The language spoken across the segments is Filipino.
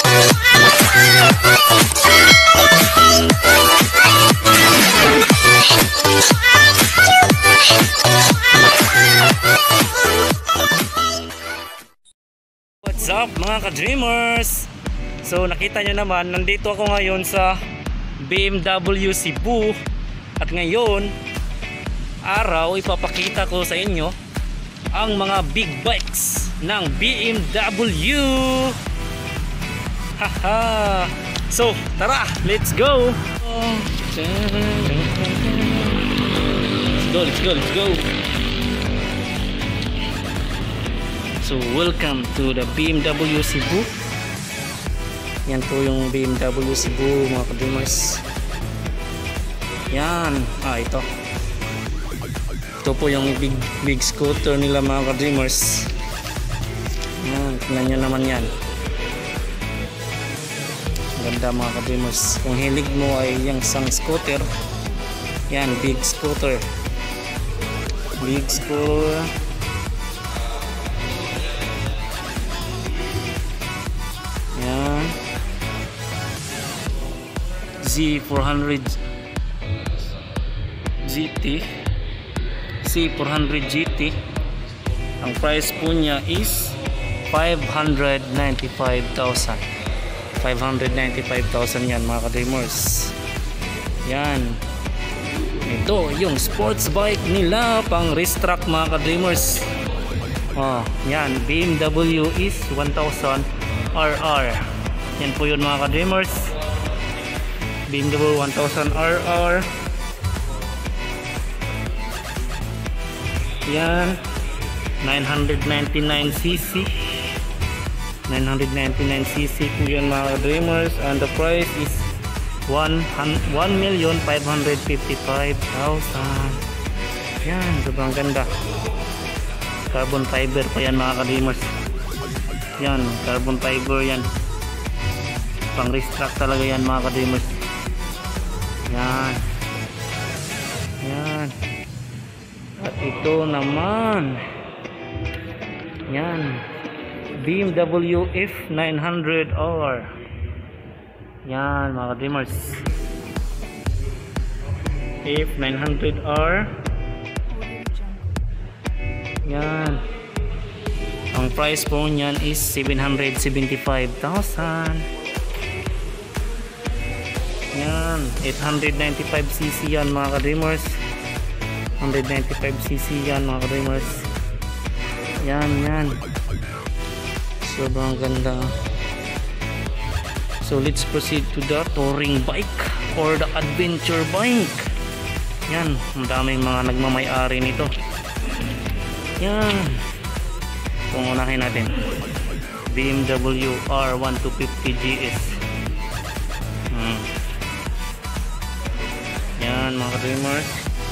What's up mga ka-dreamers? So nakita nyo naman, nandito ako ngayon sa BMW Cebu. At ngayon araw ipapakita ko sa inyo ang mga big bikes ng BMW. Haha. So tara, let's go. Let's go. So welcome to the BMW Cebu. Yan po yung BMW Cebu mga ka-dreamers. Yan, ito po yung big scooter nila mga ka-dreamers. Yan, tingnan nyo naman yan. Ganda mga ka-dreamers. Kung hilig mo ay yung isang scooter, yan, big scooter. Yan, Z400 GT. Ang price po niya is 595,000 yan mga ka-dreamers. Yan, ito yung sports bike nila pang race track mga ka-dreamers. Yan, BMW is 1000 RR. Yan po yun mga ka-dreamers, BMW 1000 RR. Yan, 999cc po yun mga ka-dreamers, and the price is 1,555,000. Yan, sobrang ganda. Carbon fiber pa yan mga ka-dreamers. Yan, carbon fiber yan, pang race track talaga yan mga ka-dreamers. Yan. At ito naman, yan, BMW F900R. Yan mga ka-dreamers, F900R. Yan, ang price po niyan is 775,000. Yan, 895cc yan mga ka-dreamers. 195cc yan mga ka-dreamers. Yan, sobrang ganda. So let's proceed to the touring bike or the adventure bike. Yan, madaming mga nagmamay-ari nito. Yan, pangunahin natin, BMW R1250 GS. Yan mga ka-dreamers.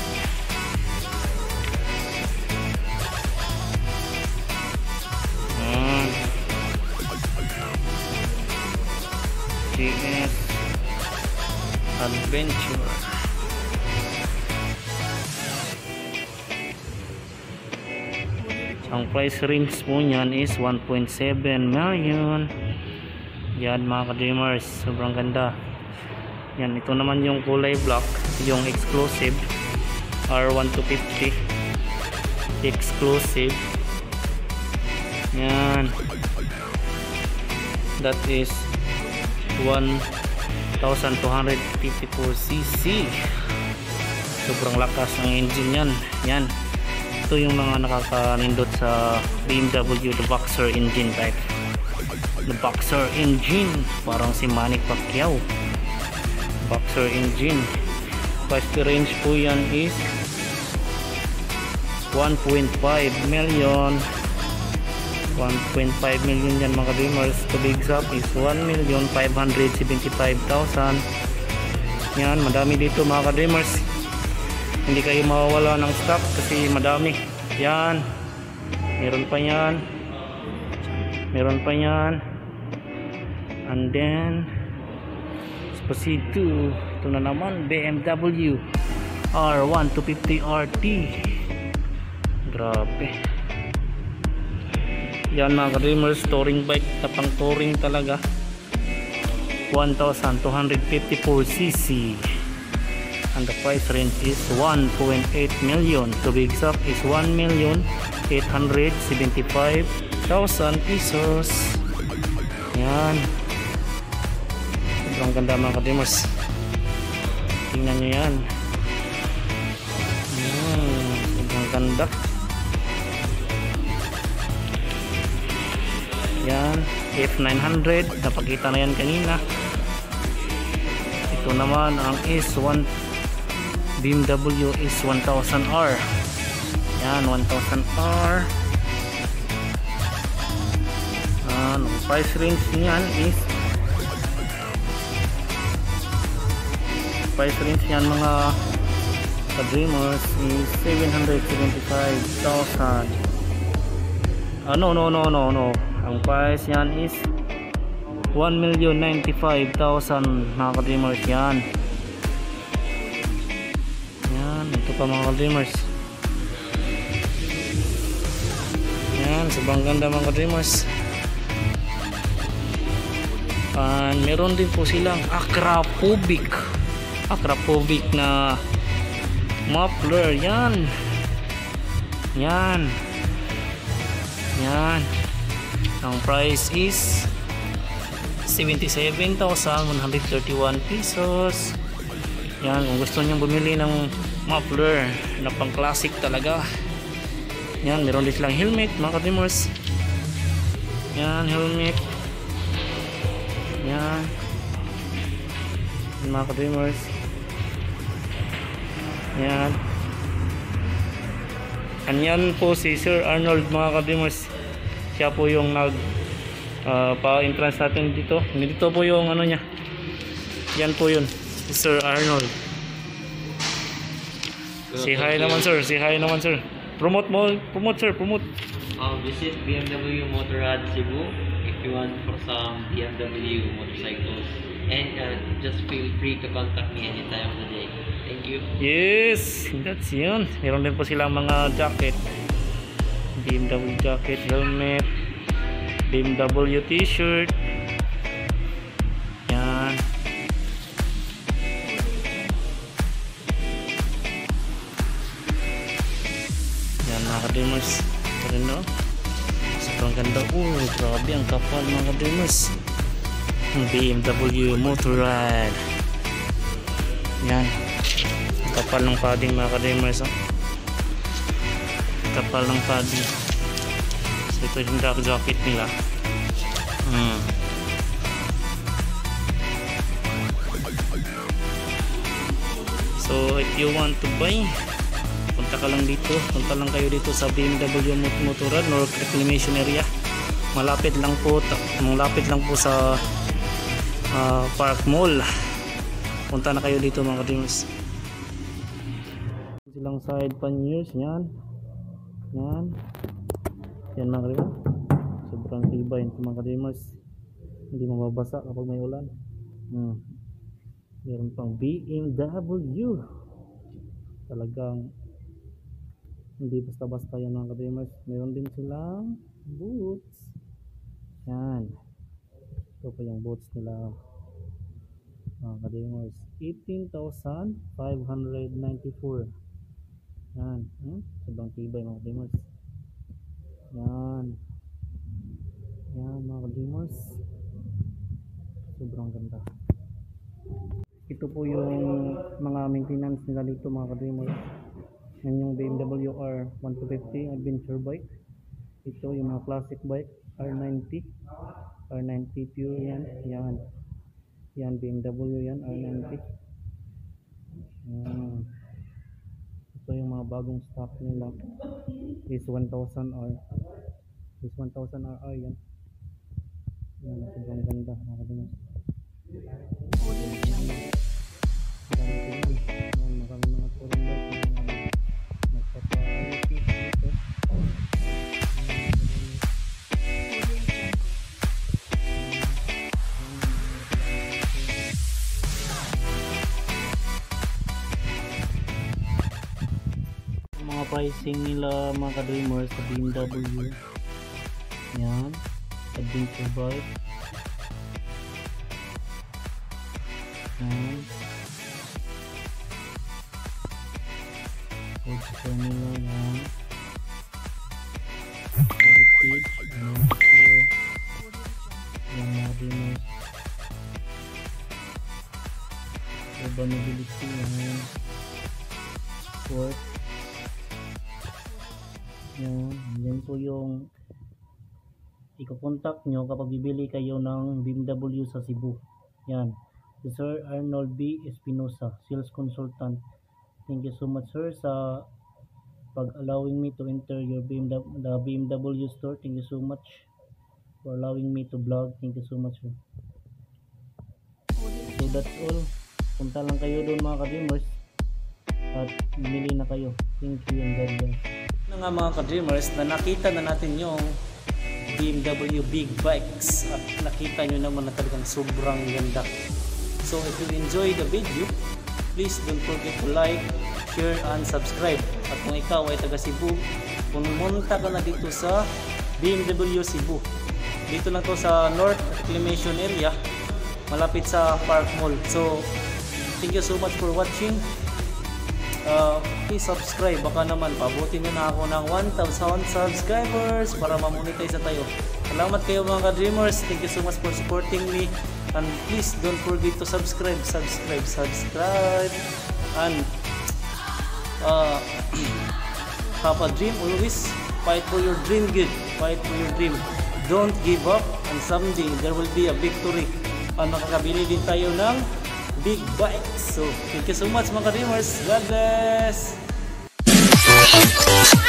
GS Adventure. Ang price range po niyan is 1.7 million. Yan mga ka-dreamers, sobrang ganda. Yan, ito naman yung kulay black, yung exclusive R1250 exclusive. Yan, that is 1,254cc. Sobrang lakas ng engine yan. Yan, ito yung mga nakakanindot sa BMW, the Boxer engine type. The Boxer engine, parang si Manny Pacquiao. Boxer engine. Price range po yan is 1.5 million. 1.5 million yan mga ka-dreamers. To be exact is 1,575,000. Yan, madami dito mga ka-dreamers. Hindi kayo mawawala ng stock kasi madami. Yan, meron pa yan, and then let's proceed to ito na naman, BMW R1250 RT. Grabe. Yan mga ka-dreamers, touring bike, tapang touring talaga. 1,254cc, and the price range is 1.8 million. To be exact is 1,875,000 pesos. Yan, sobrang ganda mga kadimers. Tingnan nyo yan. Sobrang ganda. Yan, F900, napakita na yan kanina. Ito naman ang S1 BMW S1000R. Yan, 1000R. Ang price range niyan is mga ka-dreamers is 775,000. No. Ang price yan is 1,095,000 mga ka-dreamers. Yan, ito pa mga ka-dreamers. Yan, sobrang ganda mga ka-dreamers. And meron din po silang Akrapovic na muffler. Yan. Ang price is 77,131 pesos. Yan, kung gusto niyo bumili ng muffler na pang classic talaga. Yan, meron din silang helmet mga ka-dreamers. Yan, helmet. Yan, mga ka-dreamers. Yan. Yan po si Sir Arnold mga ka-dreamers. Siya po yung nag pa-entrance natin dito. Dito po yung ano niya. Yan po yun, si Sir Arnold. Say hi naman sir. Promote sir. Visit BMW Motorrad Cebu if you want for some BMW motorcycles, and just feel free to contact me anytime of the day. Thank you. Yes, that's yun. Meron din po silang mga jacket, BMW jacket, helmet, BMW t-shirt. Yan. Yan mga ka-dreamers. Ito rin no, sobrang ganda. Grabe ang kapal mga ka-dreamers. BMW Motorrad. Yan, ang kapal ng padding mga ka-dreamers. Kapal ng padding. So ito yung jacket nila. So if you want to buy, punta lang kayo dito sa BMW Motorrad North Reclamation Area. Malapit lang po sa Park Mall. Punta na kayo dito mga ka-dreamers. Silang side panniers. Yan mga ka-dreamers. Sobrang tibay ito mga ka-dreamers. Hindi mababasa kapag may ulan. Meron pang BMW. Talagang hindi basta-basta yan mga ka-dreamers. Meron din silang boots. Yan, ito po yung boots nila mga ka-dreamers. 18,594. Yan, sobrang tibay mga ka-dreamers. Yan mga ka-dreamers, sobrang ganda. Ito po yung mga maintenance nila dito mga ka-dreamers. Yan yung BMW R1250 adventure bike. Ito yung mga classic bike, R90 pure. Yan BMW yan, R90. Ito yung mga bagong stock nila is 1000R. Is 1000RR yan. Sobrang ganda mga ka-dreamers. Maraming mga touring bike na nagpapa-repeat dito. Mga pricing nila mga ka-dreamers sa BMW. Yan, adventure bike. Yan. Coach formula yan. Heritage. Yan. Yung Madinos. Urbanability yan. Sport. Yan po yung iko-contact nyo kapag bibili kayo ng BMW sa Cebu. Yan, si Sir Arnold B. Espinosa, sales consultant. Thank you so much, sir, sa pag-allowing me to enter your the BMW store. Thank you so much for allowing me to vlog. Thank you so much, sir. So that's all. Punta lang kayo doon mga ka-dreamers at bumili na kayo. Thank you and God bless. Na nga mga ka-dreamers, na nakita na natin yung BMW big bikes at nakita nyo naman na talagang sobrang ganda. So if you enjoy the video, please don't forget to like, share, and subscribe. At kung ikaw ay taga Cebu, pumunta ka na dito sa BMW Cebu. Dito lang to sa North Reclamation area, malapit sa Park Mall. So thank you so much for watching. Please subscribe, baka naman pabutin nyo na ako ng 1,000 subscribers para mamonetize na tayo. Salamat kayo mga ka-dreamers. Thank you so much for supporting me, and please don't forget to subscribe and have a dream always. Fight for your dream, good. Fight for your dream, don't give up, and someday there will be a victory and makakabili din tayo ng big bikes. So thank you so much mga ka-dreamers. God bless.